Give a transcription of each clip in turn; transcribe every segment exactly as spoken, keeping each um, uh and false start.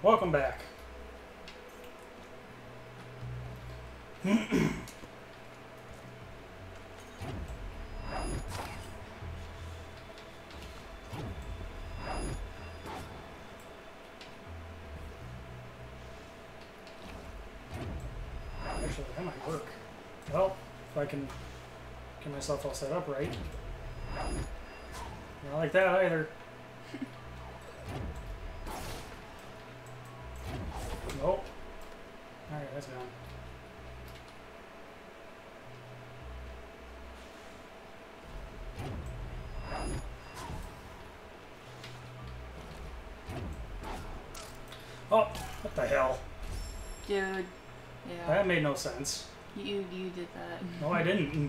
Welcome back. Actually, that might work. Well, if I can get myself all set up right. Not like that either. Nope. Alright, that's gone. Oh, what the hell? Dude, yeah. That made no sense. You you did that. No, I didn't.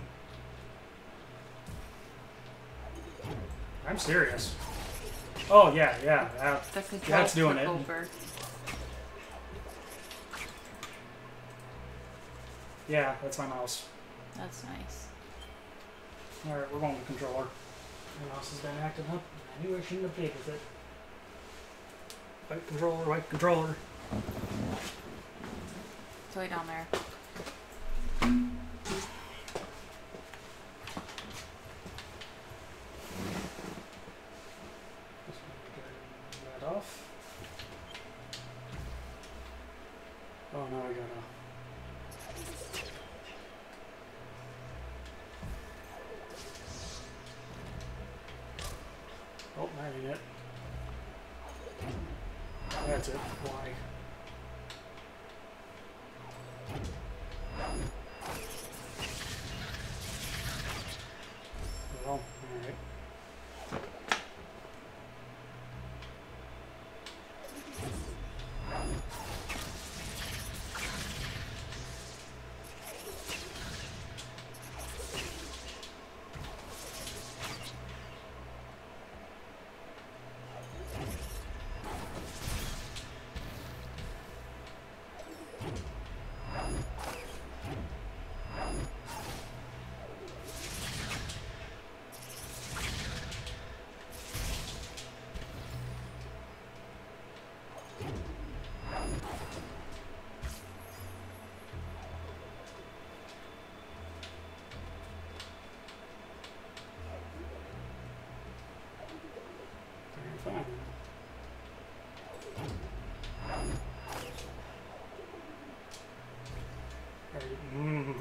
I'm serious. Oh, yeah, yeah. That, The controls that's doing took it. over. Yeah, that's my mouse. That's nice. Alright, we're going with the controller. My mouse has been acting up. I knew I shouldn't have played with it. White controller, white controller. It's way down there. Turn that off. Oh, now I gotta. Oh, that ain't it. That's it. Why? Well, alright. Fine. Mm.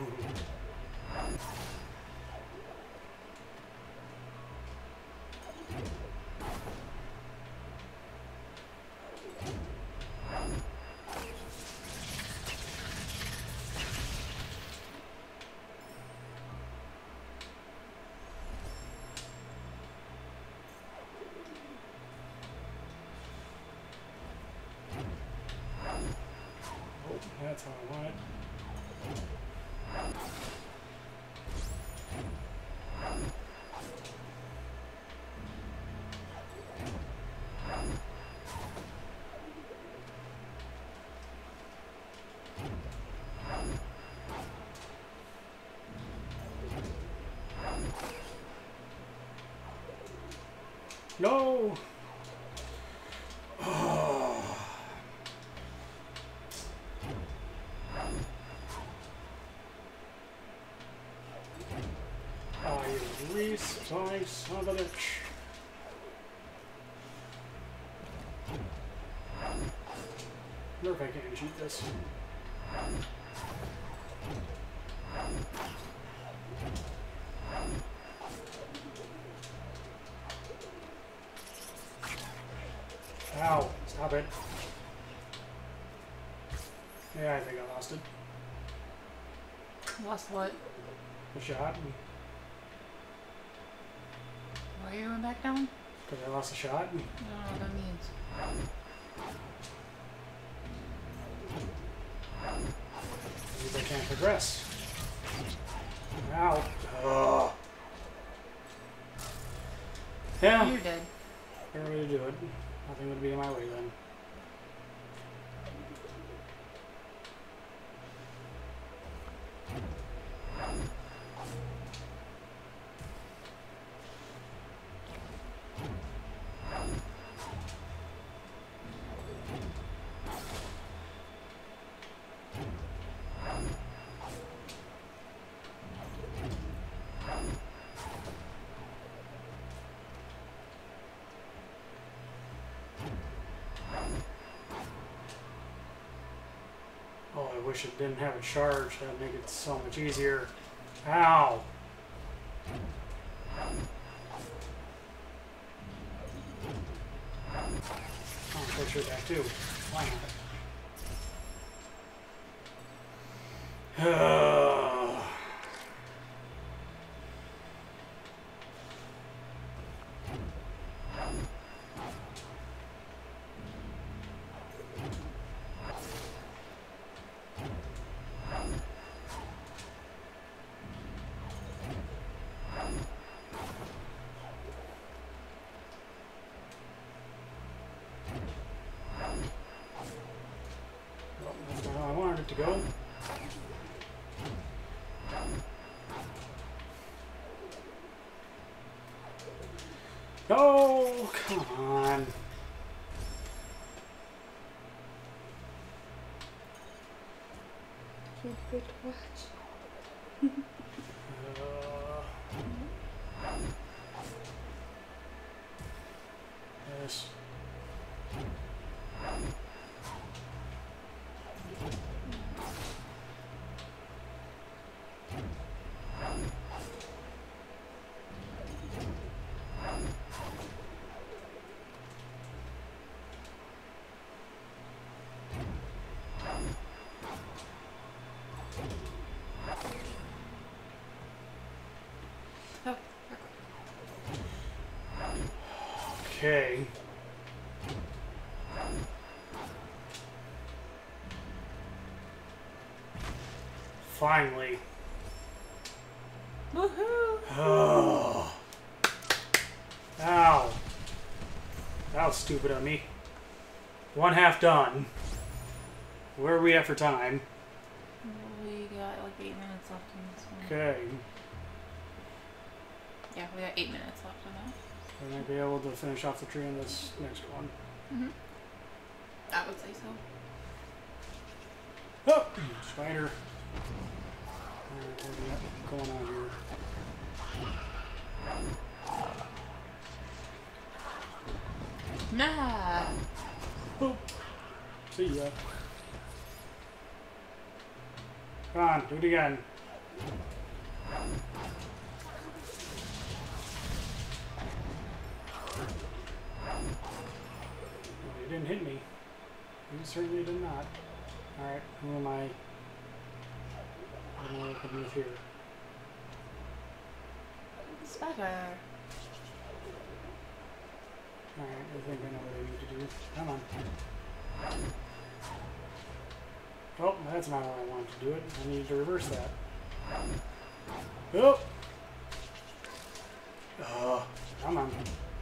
Oh, that's how I want it. No! Oh. Oh, you re-spine son of a bitch. I wonder if I can cheat this. Ow, stop it. Yeah, I think I lost it. Lost what? The shot. Why you went back down? Because I lost the shot. I don't know what that means. Maybe I can't progress. Ow. Ugh. Yeah. You're dead. Fair way to do it. Nothing would be in my way then. wish it didn't have it charged. That'd make it so much easier. Ow! Oh, push her back too. Why not? That's not how I wanted it to go. Oh, come on. Can't wait to watch. uh, yes. Oh, Okay. Finally. woohoo! Oh. Ow. That was stupid of me. One half done. Where are we at for time? We got like eight minutes left in this one. Okay. Yeah, we got eight minutes left in that. I might be able to finish off the tree in this next one. Mm-hmm. I would say so. Oh! Spider. Alright, what do we got going on here? Nah. Oh. See ya. Come on, do it again. Well, you didn't hit me. You certainly did not. Alright, who am I? What am I working with here? Spider. Alright, I think I know what I need to do. Come on. Oh, that's not how I wanted to do it. I needed to reverse that. Oh! Oh, come on.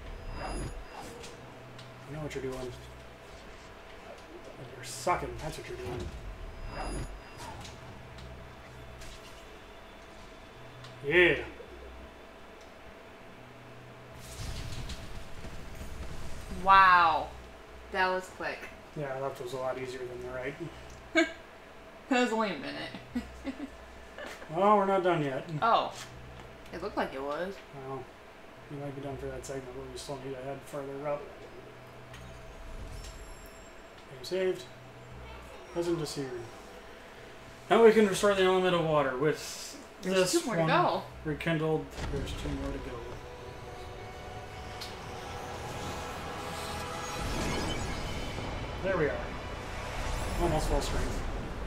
You know what you're doing. You're sucking. That's what you're doing. Yeah. Wow. That was quick. Yeah, left was a lot easier than the right. That was only a minute. Well, we're not done yet. Oh. It looked like it was. Well, we might be done for that segment, but we still need to head further up. Game saved. Present disappeared. Now we can restore the element of water with There's this two more one to go. rekindled. There's two more to go. There we are. Almost full strength.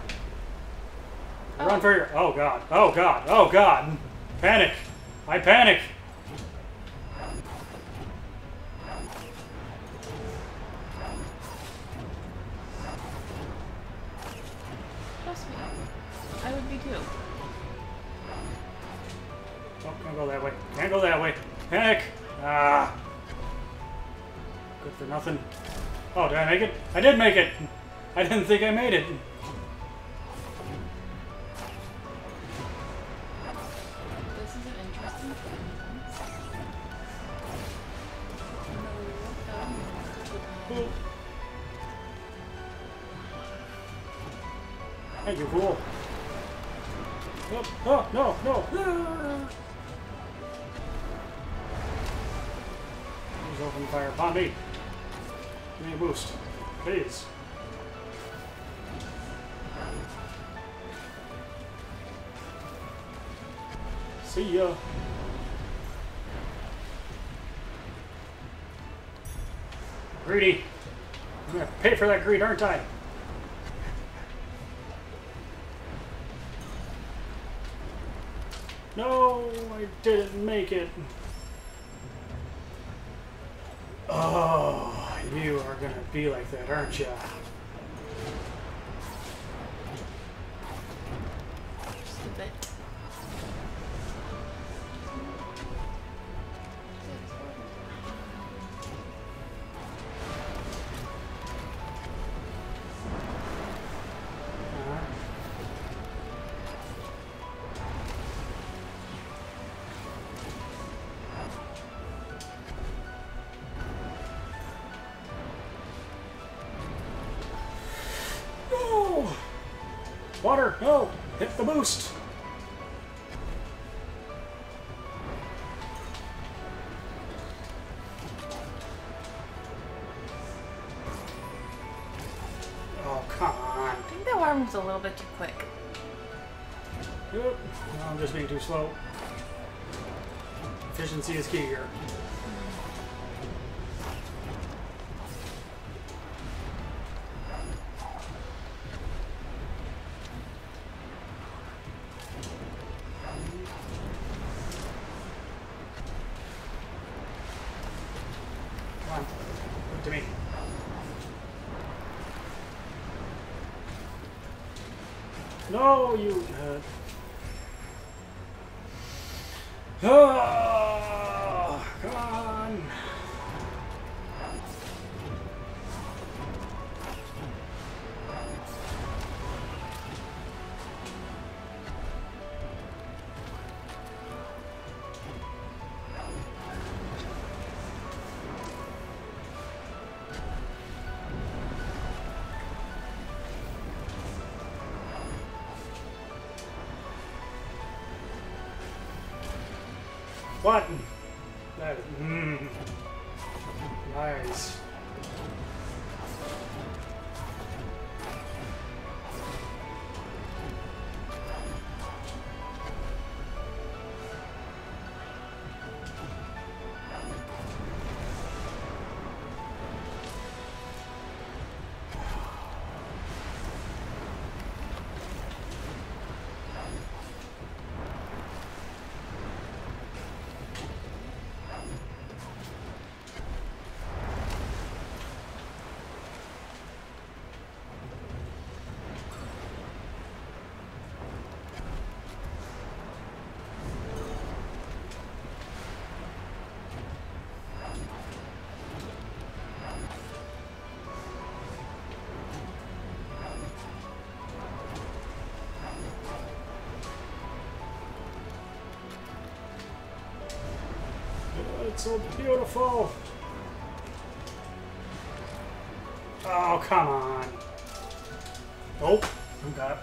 Oh. Run for your... Oh, God. Oh, God. Oh, God. Panic. I panic. Trust me. I would be too. Oh, can't go that way. Can't go that way. Panic. Ah. Good for nothing. Oh, did I make it? I did make it. I didn't think I made it. This is an interesting Cool. Thank you, fool. Oh, oh, no, no. Ah. He's opening fire upon me. Give me a boost, please. See ya. Greedy. I'm gonna pay for that greed, aren't I? No, I didn't make it. Oh, you are gonna be like that, aren't you? Just a bit. Water, no! Hit the boost! Oh, come on. I think that water moves a little bit too quick. Yep. No, I'm just being too slow. Efficiency is key here. Come on. Look to me. No, you... Uh... Oh, come on. What? That is, mm, nice. It's so beautiful. Oh, come on. Nope. I'm got.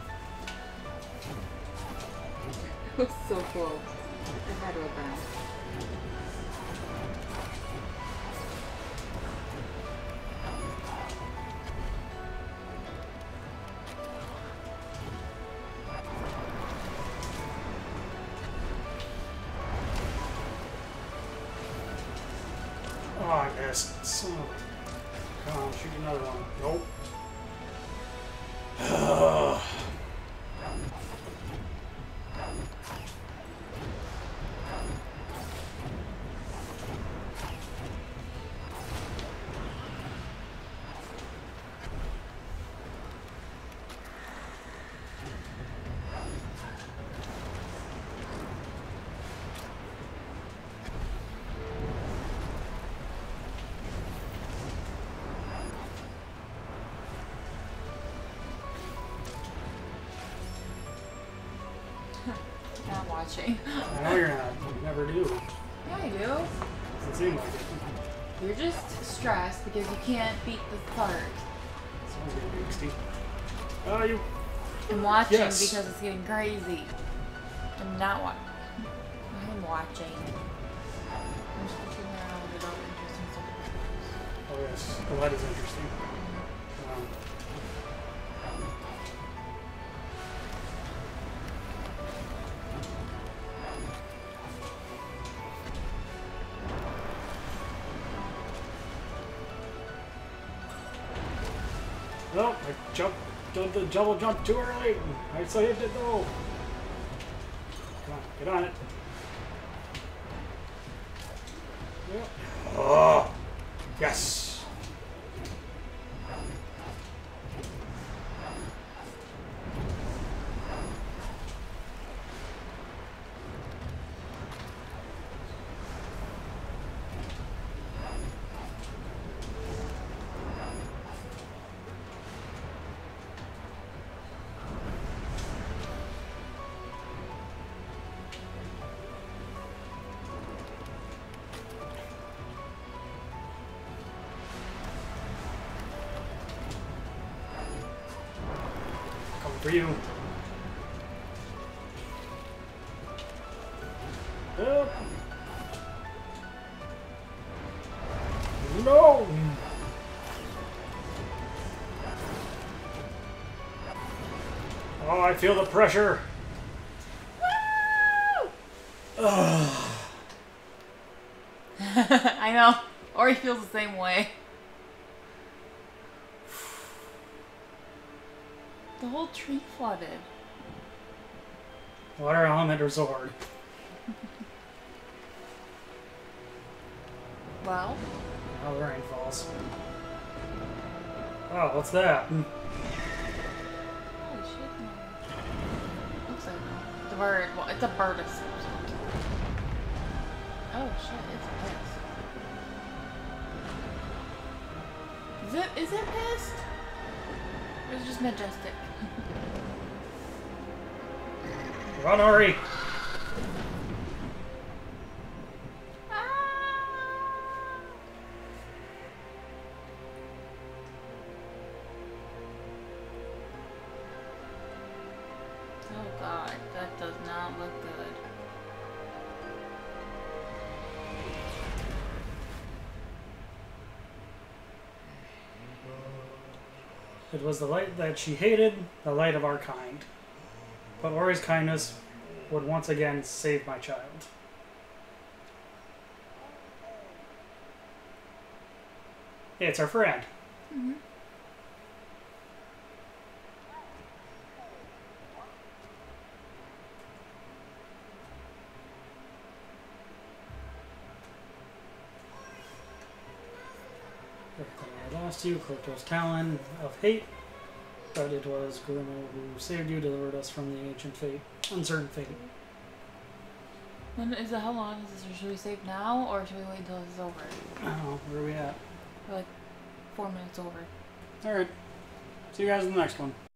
It was so close. I had to have been. Oh, I missed. Son of a... Come on, shoot another one. Nope. Not watching. I know you're not. You never do. Yeah, I do. Doesn't seem like it. You're just stressed because you can't beat the part. Sounds good, Beaksty. Oh, you... I'm watching Yes. because it's getting crazy. I'm not watching. I'm watching. I'm just looking around about interesting stuff. Oh, yes. Well, that is interesting. Um, Oh, I jumped, did the double jump too early. I saved it though. Come on, get on it. Yep. Oh, yes. For you. Oh. No. Oh, I feel the pressure. Woo! I know. Ori feels the same way. The whole tree flooded. Water element resort. Well. Oh, the rain falls. Oh, what's that? Holy shit, no. Looks like no. It's a bird. Well, it's a bird of some sort. Oh shit, it's pissed. Is it, is it pissed? Or is it just majestic? Run, Ori! Ah! Oh god, that does not look good. It was the light that she hated, the light of our kind. But Ori's kindness would once again save my child. Hey, it's our friend. Mm-hmm. I lost you, Kryptos Talon of hate, but it was Gurumo who saved you, delivered us from the ancient fate, uncertain fate. When is it, how long is this? Should we save now, or should we wait until this is over? I don't know, where are we at? We're like four minutes over. Alright, see you guys in the next one.